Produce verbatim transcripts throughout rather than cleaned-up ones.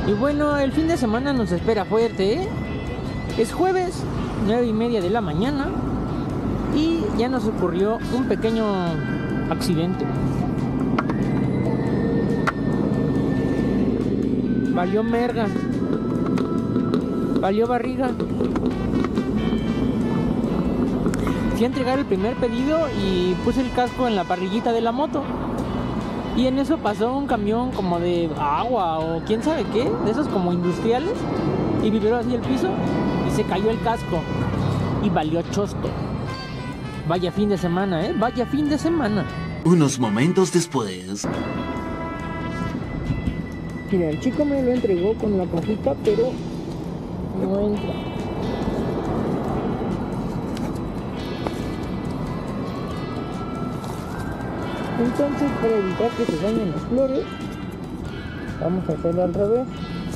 Y bueno, el fin de semana nos espera fuerte, ¿eh? Es jueves, nueve y media de la mañana, y ya nos ocurrió un pequeño accidente. Valió merga, valió barriga. Fui a entregar el primer pedido y puse el casco en la parrillita de la moto. Y en eso pasó un camión como de agua o quién sabe qué, de esos como industriales, y vibró así el piso y se cayó el casco y valió chosto. Vaya fin de semana, ¿eh? Vaya fin de semana. Unos momentos después. Mira, el chico me lo entregó con la cajita, pero no entra. Entonces, para evitar que se dañen las flores, vamos a hacerlo al revés.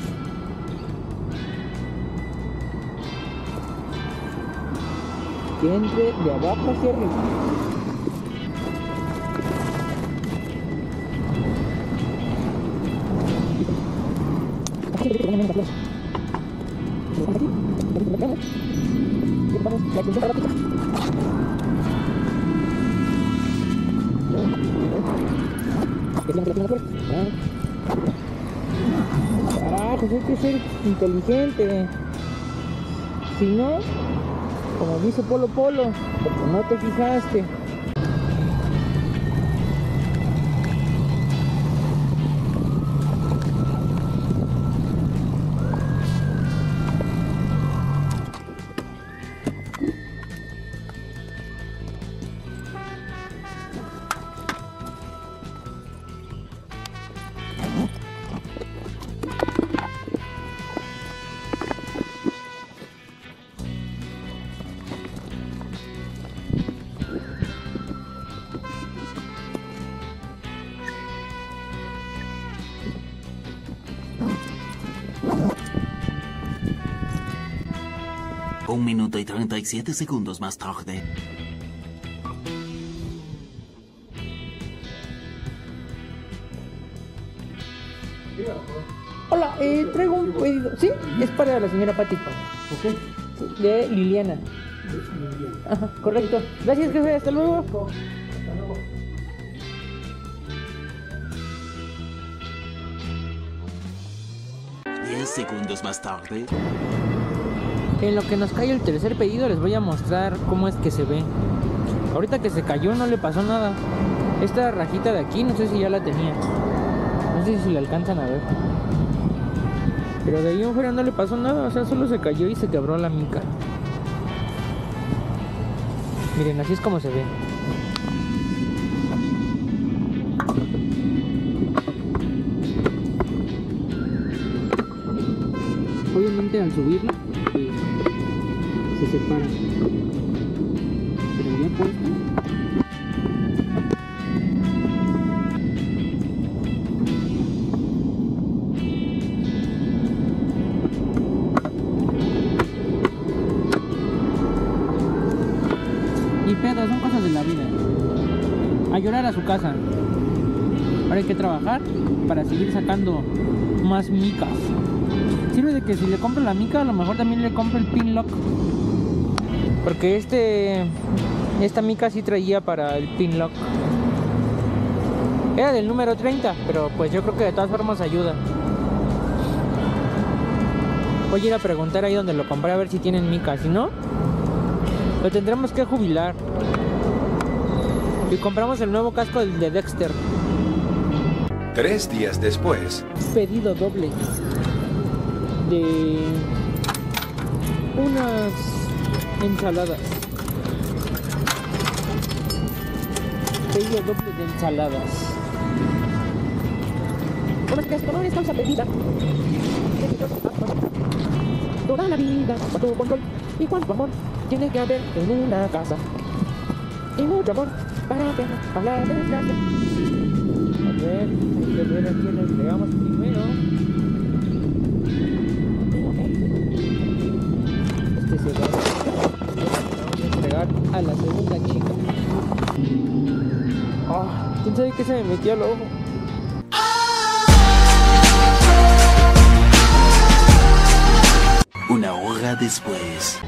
Que entre de abajo hacia arriba. Carajo, hay que ser inteligente. Si no, como dice Polo Polo, porque no te fijaste. Un minuto y treinta y siete segundos más tarde. Hola, eh, traigo un pedido. ¿Sí? Es para la señora Pati. Ok. Sí, de Liliana. Ajá, correcto. Gracias, jefe. Hasta luego. Hasta luego. Diez segundos más tarde. En lo que nos cae el tercer pedido les voy a mostrar cómo es que se ve. Ahorita que se cayó no le pasó nada. Esta rajita de aquí no sé si ya la tenía. No sé si la alcanzan a ver. Pero de ahí en fuera no le pasó nada. O sea, solo se cayó y se quebró la mica. Miren, así es como se ve. Obviamente al subirla pues, se separa. Pero ya puesto. Ni pedo, son cosas de la vida. A llorar a su casa. Ahora hay que trabajar para seguir sacando más micas. Sirve de que si le compro la mica, a lo mejor también le compro el pin lock. Porque este esta mica sí traía para el pin lock. Era del número treinta, pero pues yo creo que de todas formas ayuda. Voy a ir a preguntar ahí donde lo compré a ver si tienen mica. Si no, lo tendremos que jubilar. Y compramos el nuevo casco del de Dexter. Tres días después. Pedido doble de unas ensaladas. Pedido doble de ensaladas. Unos tres colores, salsa pedida. Toda la vida, cuánto control y cuánto amor tiene que haber en una casa. Y mucho amor para que hablar de gracia. A ver, hay que ver a quién le entregamos primero. Este se va a entregar a la segunda chica. Ah, ¿quién sabe qué se me metió al ojo? hora después.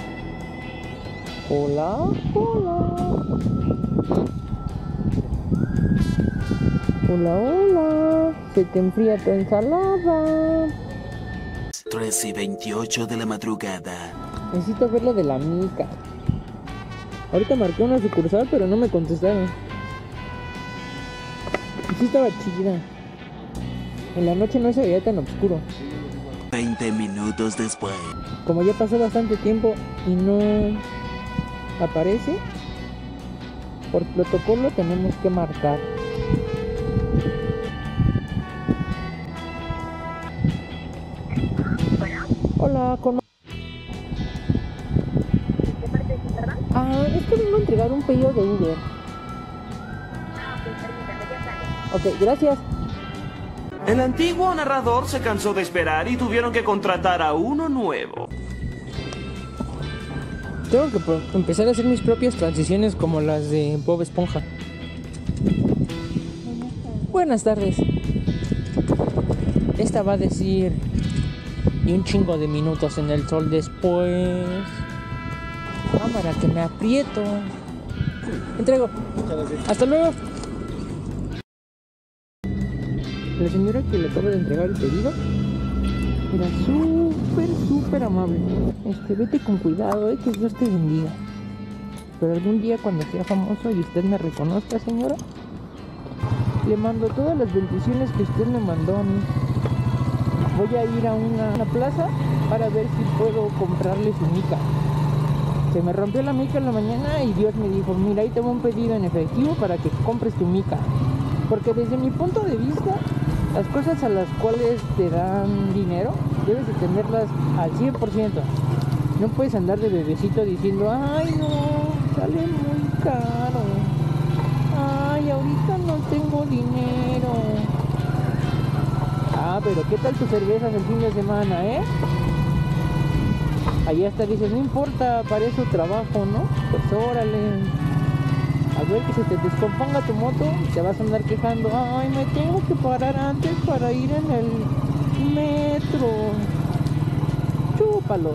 Hola, hola. Hola, hola. Se te enfría tu ensalada. tres y veintiocho de la madrugada. Necesito ver lo de la mica. Ahorita marqué una sucursal, pero no me contestaron. Y sí estaba chida. En la noche no se veía tan oscuro. veinte minutos después. Como ya pasó bastante tiempo y no aparece, por protocolo tenemos que marcar. Hola, con... ¿De parte de quién, perdón? Ah, es que vengo a entregar un pedido de Uber. Ah, ok, permítame, ya sale. Ok, gracias. El antiguo narrador se cansó de esperar y tuvieron que contratar a uno nuevo. Tengo que pro- empezar a hacer mis propias transiciones como las de Bob Esponja. Buenas tardes. Esta va a decir... Y un chingo de minutos en el sol después. Cámara, que me aprieto. Entrego. Hasta luego. La señora que le acaba de entregar el pedido era súper, súper amable. Este, vete con cuidado, eh, que Dios te bendiga. Pero algún día cuando sea famoso y usted me reconozca, señora, le mando todas las bendiciones que usted me mandó a mí. Voy a ir a una, una plaza para ver si puedo comprarle su mica. Se me rompió la mica en la mañana y Dios me dijo, mira, ahí te va un pedido en efectivo para que compres tu mica. Porque desde mi punto de vista, las cosas a las cuales te dan dinero, debes de tenerlas al cien por ciento. No puedes andar de bebecito diciendo, ay no, sale muy caro. Ay, ahorita no tengo dinero. Ah, pero ¿qué tal tus cervezas el fin de semana, eh? Allá hasta dices, no importa, para eso trabajo, ¿no? Pues órale. A ver que se te descomponga tu moto y te vas a andar quejando. Ay, me tengo que parar antes para ir en el metro. Chúpalo.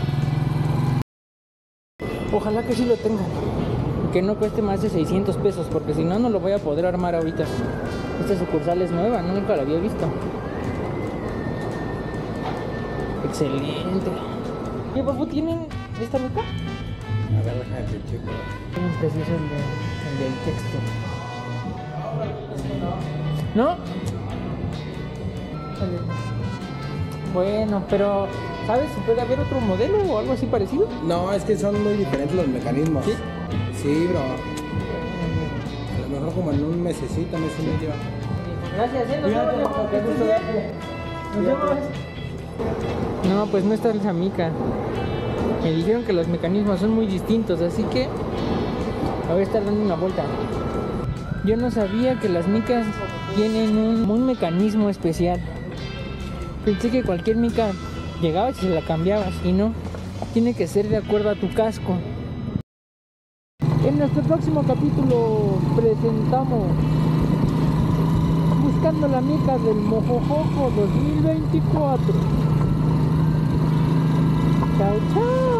Ojalá que sí lo tengan. Que no cueste más de seiscientos pesos, porque si no, no lo voy a poder armar ahorita. Esta sucursal es nueva, ¿no? Nunca la había visto. Excelente. ¿Qué papu tienen esta mica? A ver, déjame que checo. Tienen preciso el, de, el del texto. ¿No? Bueno, pero ¿sabes si puede haber otro modelo o algo así parecido? No, es que son muy diferentes los mecanismos. ¿Sí? Sí, bro. A lo mejor como en un mesecito, mes y medio. Gracias, eh, nos Cuídate, vemos. papá, Que estés gusto bien. verte. Nos vemos. No, pues no está esa mica. Me dijeron que los mecanismos son muy distintos, así que voy a estar dando una vuelta. Yo no sabía que las micas tienen un, un mecanismo especial. Pensé que cualquier mica llegabas y se la cambiabas, y no. Tiene que ser de acuerdo a tu casco. En nuestro próximo capítulo presentamos Buscando la mica del Mojojojo dos mil veinticuatro. Chao, chao.